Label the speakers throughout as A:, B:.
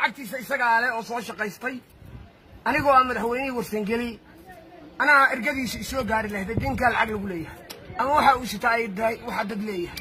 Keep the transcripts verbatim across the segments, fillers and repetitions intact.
A: lacagtiisa isaga ale oo soo shaqaystay anigoo aan madaxweynihii warsangeli anaa ergadiisa isoo gaari lahayd dinka lacag lagu leeyahay ama waxa uu sitaa ay daay waxa dad leeyahay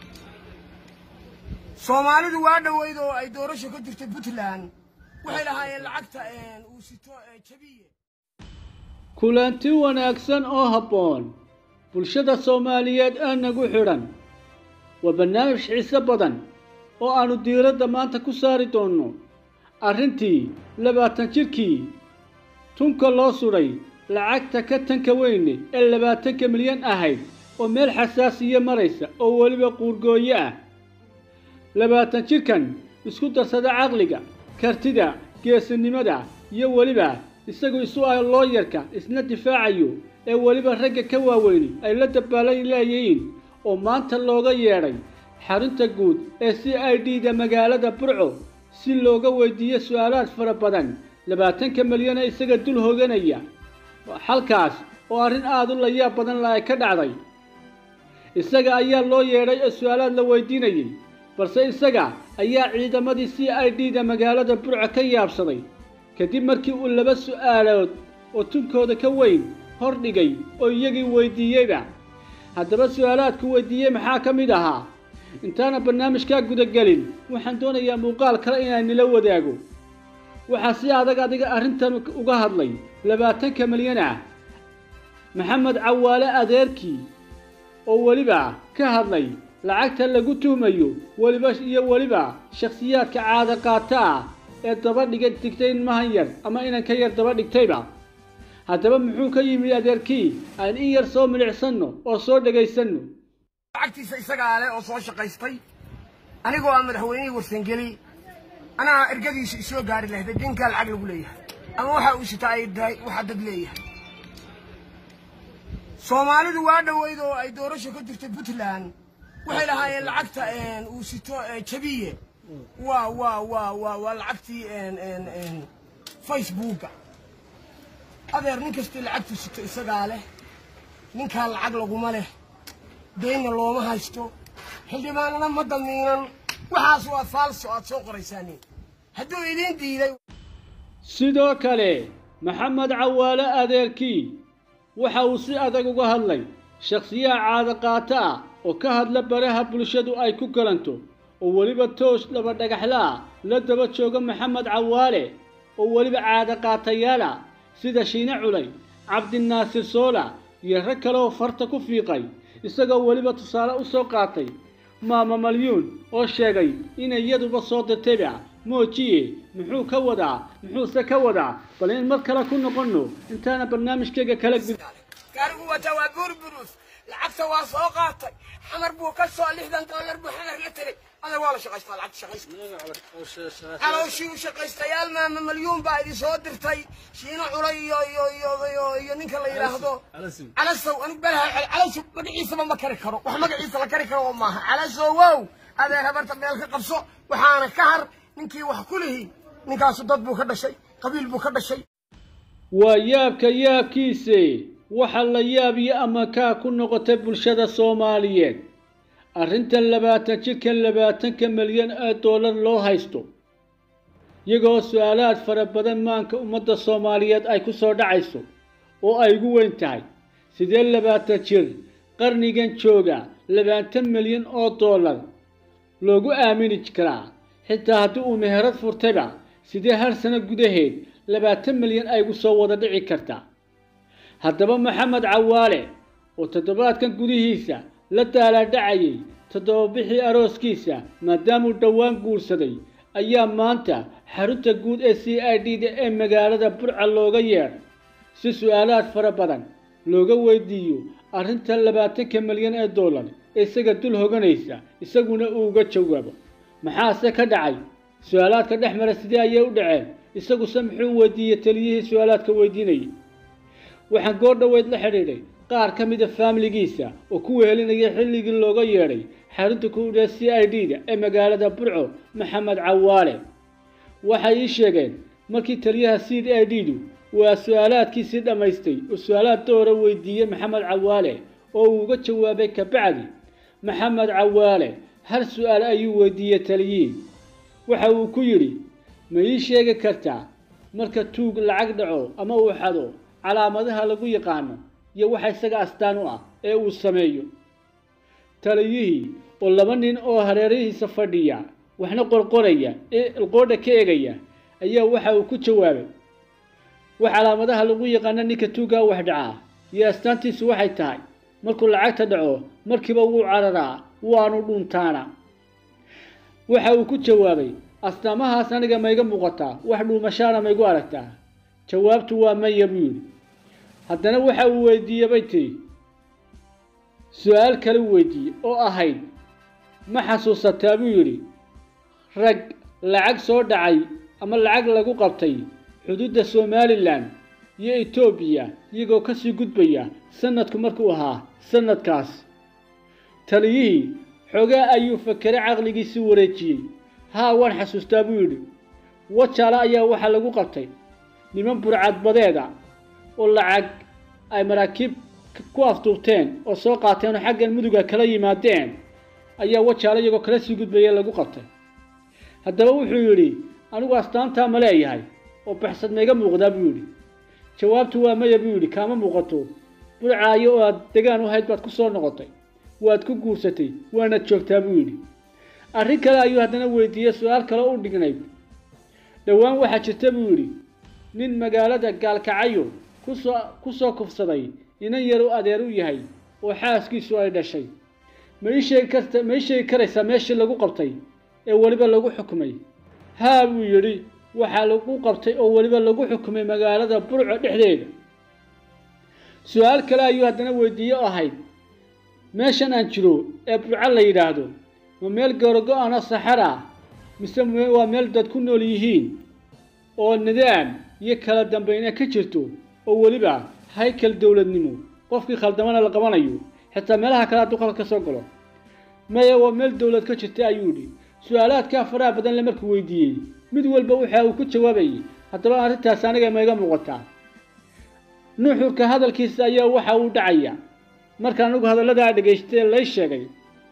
A: Soomaalidu waa dhaweyd oo ay doorasho ka jirtay Puntland waxay lahaayeen lacagta een uu sito jabiye
B: kulanti wanaagsan oo habboon bulshada Soomaaliyeed ee nagu xiran waa barnaamij xiiso badan oo aanu diiradda maanta ku saari doono arrintii labaatan jirkii tunka loo suray lacagta ka tanka weyn ee labaatan milyan ahayd oo meel xasaasiye maraysa oo waliba quurgooye ah labaatan jirkan isku darsada aqliga kartida geesinimada iyo waliba isagu isu ay looyarka isna difaacayo ee waliba ragga ka waaweyn ay la dabaalayeen oo maanta looga yeeray xarunta guud ee C I D da magaalada Burco si looga weydiiyo su'aalaad fara badan labaatan milyan ee isaga dul hooganaya halkaas oo arrin aad u la yaab badan la ay ka dhacday isaga ayaa loo yeeray oo su'aalaad la weydiinayay balse isaga ayaa ciidamadii C I D da magaalada Burco ka yaabsaday kadib markii uu laba su'aalood oo tunkooda ka weyn hor dhigay oo iyagii weydiiyayba haddaba su'aalaadku weydiiyay maxaa ka mid ahaa intaana barnaamijka guda galin waxaan doonayaa muuqaal kale inaan nila wadaago waxa si adag adiga arrintan uga hadlay labaatan milyan ah maxamed cawaale adeerkii oo waliba ka hadlay lacagta lagu tuumayo waliba iyo waliba shakhsiyaadka caada qaata ee daba dhigay digtay mahan yar ama inaan ka yar daba dhigtayba haddaba muxuu ka yimid adeerkii aan in yar soo milicsano oo soo dhageysano
A: lacagtiisa isaga ale oo soo shaqaystay anigoo aan madaxweynihii warsangeli anaa ergadiisa isoo gaari lahayd dinka lacag lagu leeyahay ama waxa uu sitaa ay daay waxa dad leeyahay Soomaalidu waa dhaweyd oo ay doorasho ka jirtay Puntland waxay lahaayeen lacagta een uu sito jabiye waa waa waa waa waa lacagtii een een een Facebook adeer nin kasta lacagtu sito isaga leh ninka lacag lagu ma leh deena looma haysto xildhibaanana ma damiinan waxaas waa falso aad soo qoraysaaniin hadduu idin diiday
B: sidoo kale maxamed cawaale adeerkii waxa uu si adag uga hadlay shakhsiyaad caada qaata oo ka hadla baraha bulshadu ay ku galanto oo waliba toos laba dhagaxla la daba jooga maxamed cawaale oo waliba caada qaatayaala sida shiina culay cabdinaasir soola iyo rag kale oo farta ku fiiqay isagoo waliba tusaale u soo qaatay maama malyuun oo sheegay in iyaduba soo dirtayba moojiye muxuu ka wadaa muxuu ka wadaa bal in mar kale ku noqono intaana barnaamijkeega kala gud
A: gaarigu wata waa burburus lacagta waa soo qaatay xamar buu ka soo lixdan dollar buu xamar la tiray ana waa la shaqaystaa lacag shaqaystaa calooshii shaqaystayaal maama malyuun baa idin soo dirtay shiina culay iyo iyo iyo iyo ninka la yiraahdo calasow anigu balaha calasow magaciisa ma kari karo wax magaciisa la kari karo ma aha calasow wow adeer habarta meel ka qabso waxaana ka har ninkii wax ku leeyahay ninkaas dad buu ka dhashay qabiil buu ka dhashay
B: waa yaabka yaabkiisa waxa la yaabiyo ama ka ku noqotay bulshada Soomaaliyeed arrintan labaatan jirka labaatan milyan ee dollar loo haysto iyagoo su'aalaad fara badan maanka ummadda Soomaaliyeed ay ku soo dhacayso oo ay ugu weyn tahay sidee labaatan jir qarnigan jooga labaatan milyan oo dollar loogu aamini karaa xitaa haddii uu meherad furtayba sidee hal sano gudaheed labaatan milyan ay ugu soo wada dhici kartaa haddaba maxamed cawaale oo toddobaadkan gudihiisa la daala dhacayay toddoba bixii arooskiisa maadaama uu dhawaan guursaday ayaa maanta xarunta guud ee C I D da ee magaalada Burco looga yeeray si su'aalaad fara badan looga weydiiyo arrinta labaatan milyan ee dollar ee isaga dul hooganaysa isaguna uu uga jawaabo maxaase ka dhacay su'aalaadka dhexmara sidee ayay u dhaceen isagu samxuu weydiiyay taliyihii su'aalaadka weydiinayay waxaan goor dhaweyd la xiriiray qaar ka mid ah family-giisa oo ku wehelinaya xilligii looga yeeray xarunta guud ee C I D da ee magaalada Burco maxamed cawaale waxay ii sheegeen markii taliyaha C I D du waa su'aalaadkiisii dhamaystay oo su'aalaad doora weydiiyay maxamed cawaale oo uu uga jawaabay ka bacdi maxamed cawaale hal su'aal ayuu weydiiyay taliyihii waxa uu ku yiri ma ii sheegi kartaa marka tuug lacag dhaco ama uu xado calaamadaha lagu yaqaano iyo waxa isaga astaan u ah ee uu sameeyo? taliyihii oo laba nin oo hareerihiisa fadhiya waxna qorqoraya ee qoodha ka eegaya ayaa waxa uu ku jawaabay wax calaamadaha lagu yaqaano ninka tuuga wax dhaca iyo astaantiisu waxay tahay markuu lacagta dhaco markiiba wuu cararaa waanu dhuntaana. waxa uu ku jawaabay astaamahaas aniga ma iga muuqataa wax dhuumashaana ma igu aragtaa? jawaabtu waa maya buu yidhi. haddana waxa uu weydiiyey bay tii su-aal kale weydiiyey oo ahayd ma xasuusataa buu yidhi rag lacag soo dhacay ama lacag lagu qabtay xuduudda Somaliland iyo Ethiopia iyagoo ka sii gudbaya sanadku markuu ahaa sanadkaas? taliyihii xogaa ayuu fakeray caqligiisii wareejiyey. haa waan xasuustaa buu yidhi. wajaale ayaa waxa lagu qabtay niman burcad badeeda oo lacag ay maraakiib ku afduubteen oo soo qaateen oo xaggan muduga kala yimaadeen ayaa wajaale iyagoo kala sii gudbaya lagu qabtay. haddaba wuxuu yidhi anigu astaantaa ma leeyahay oo baxsad ma iga muuqdaa buu yidhi. jawaabtu waa maya buu yidhi. kaama muuqato burcaayo oo aad degaan u hayd baad ku soo noqotay waad ku guursatay waanaad joogtaa buu yidhi. arrin kale ayuu haddana weydiiyey su-aal kale u dhignay. dhowaan waxaa jirta buu yidhi nin magaalada Gaalkacyo kusoo kusoo kufsaday inan yar u adeer u yahay oo xaaskiisu ay dhashay. ma ii sheegi karta ma ii sheegi karaysaa meeshii lagu qabtay ee waliba lagu xukumay? haa buu yidhi. waxaa lagu qabtay oo waliba lagu xukumay magaalada Burco dhexdeeda. su-aal kale ayuu haddana weydiiyey oo ahayd meeshan aan jiro ee Burco la yidhaahdo ma meel goorgo-aan oo saxara mise waa meel dad ku nool yihiin oo nidaam iyo kala dambayna ka jirto oo waliba haykal dawladnimo qofkii khaldamana la qabanayo xitaa meelaha kale hadduu qalad ka soo galo? maya waa meel dawlad ka jirta ayuu yidhi. su-aalaadkaa faraha badan le markuu weydiiyey mid walba waxa uu ku jawaabayay haddaba arrintaas aniga ma iga muuqataa? nuxurka hadalkiisa ayaa waxa uu dhacaya marka anigu hadalladaa dhegaystay lay sheegay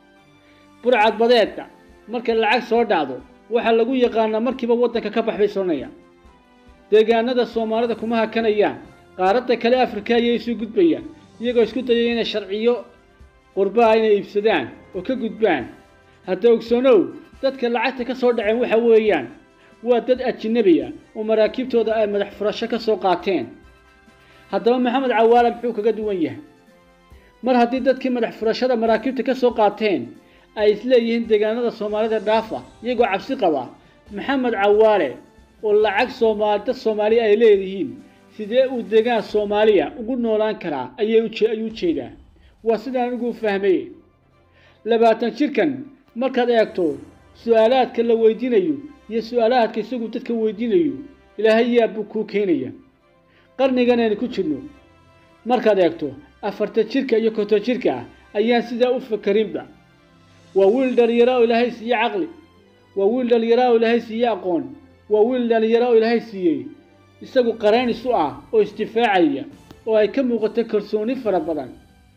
B: burcad badeedka marka lacag soo dhacdo waxa lagu yaqaanaa markiiba waddanka ka baxbay soonaya. deegaanada Soomaalida kuma hakanayaan qaaradda kale Afrika ayay isu gudbayaan iyagoo isku dayay inay sharciyo qurbaa inay iibsadaan oo ka gudbaan. hadda ogsoonow dadka lacagta ka soo dhaceen waxa weeyaan waa dad ajnabi ah oo maraakiibtooda ay madax furasho ka soo qaateen. haddaba maxamed cawaale muxuu kaga duwan yahay? mar haddii dadkii madax furashada maraakiibta ka soo qaateen ay isleeyihiin deegaanada Soomaalida dhaafa iyagoo cabsi qaba, maxamed cawaale oo lacag Soomaalida Soomaali ay leeyihiin sidee uu deegaan Soomaaliya ugu noolaan karaa ayay u jeedaa. waa sidaan ugu fahmay. labaatan jirkan markaad eegto su-aalaadka la weydiinayo iyo su-aalaadka isagu dadka weydiinayo ilaahay yaa buu ku keenaya. qarnigan aynu ku jirno markaad eegto afartan jirka iyo konton jirka ayaan sidaa u fakarinba. waa wiil dhalinyaro oo ilaahay siiye caqli, waa wiil dhalinyaro oo ilaahay siiye aqoon, waa wiil dhalinyaro oo ilaahay siiyey isagu qareen isu ah oo istifaacaya oo ay ka muuqato kalsooni fara badan.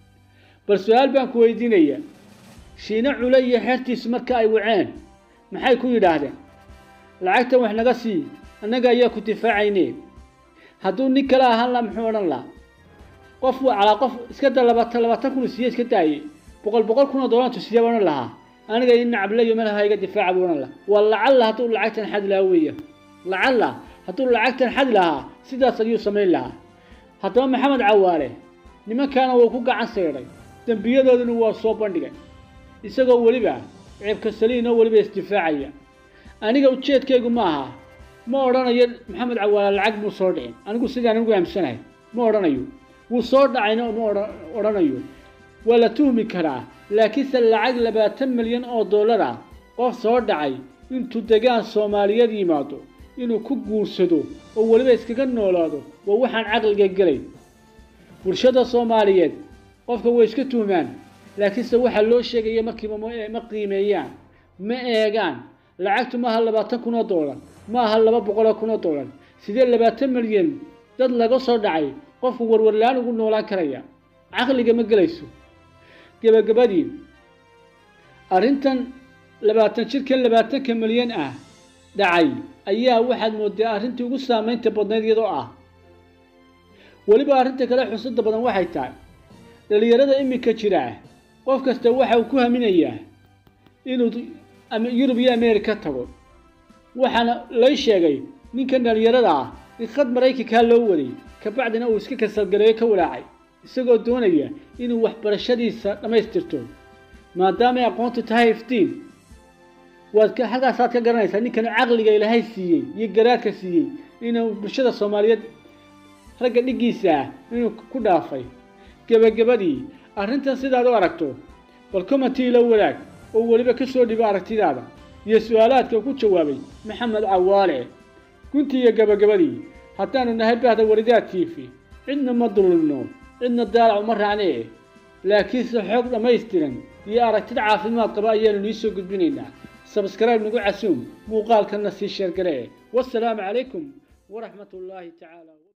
B: bal su-aal baan ku weydiinaya shiina culay iyo xertiisu marka ay waceen maxay ku yidhaahdeen? lacagtan wax naga sii annaga ayaa ku difaacayne. hadduu nin kale ahaan la muxuu odhan lahaa? qof waa calaa qof iska da labaatan labaatan kun siiyey iska daayey boqol boqol kun oo doolar tusiya baan lahaa aniga in nacablayo meelaha iga difaaca baan lahaa. waa lacalla hadduu lacagtan xad lahaa weeya lacalla hadduu lacagtan xad lahaa sidaas ayuu samayn lahaa. haddaba maxamed cawaale nimankaana wuu ku gacan sayray dambiyadooduna waa soo bandhigay isagoo waliba ceebka saliin oo waliba isdifaacaya. aniga ujeedkaygu ma aha ma odhanayo maxamed cawaale lacag muu soo dhicin. anigu sidaan ugu aamsanahay ma odhanayo wuu soo dhacayna ma odhanayo. waa la tuhmi karaa laakiinse lacag labaatan milyan oo dollar ah qof soo dhacay intuu degaan Soomaaliyeed yimaado inuu ku guursado oo waliba iskaga noolaado waa waxaan caqliga galay. bulshada Soomaaliyeed qofka way iska tuhmaan laakiinse waxa loo sheegay markiiba ma qiimeeyaan ma eegaan. lacagtu ma aha labaatan kun oo dollar ma aha laba boqol kun oo dollar sidee labaatan milyan dad laga soo dhacay qofku warwar laan ugu noolaan karaya? caqliga ma galayso. gabagabadii arrintan labaatan jirkan labaatanka milyan ah dhacay ayaa waxaad moodaa arrintii ugu saameynta badneyd iyadoo ah weliba arrinta kale xusada badan waxay tahay dhalinyarada iminka jira qof kasta waxa uu ku haminayaa inuu Yurub iyo Ameerika tago waxaana la sheegay ninkan dhalinyarada ah in khad Mareykanka loo waday ka bacdina uu iska kasal galay ka walaacay isagoo doonaya inuu waxbarashadiisa dhamaystirto maadaama ay aqoontu tahay iftiin waad ka halkaas aad ka garanaysaa ninkan caqliga Ilaahay siiyay iyo garaadka siiyay inuu bulshada Soomaaliyeed ragga dhigiisa inuu ku dhaafay gabagabadii arrintan sidaad u aragto bal comment la wadaag oo waliba ka soo dhiba aragtidaada iyo su'aalaadka ku jawaabay Maxamed Cawaale kuntiga gabagabadii haddaanu nahay bahda Waridaad T V cidna ma dulno cidna daalac ma raacnee laakiin si xog dhameystiran iyo aragtida caafimaad qaba ayaanu nii soo gudbinaynaa subscribe nagu casuum muuqaalkana si share garee wassalaamu calaykum ورحمة الله تعالى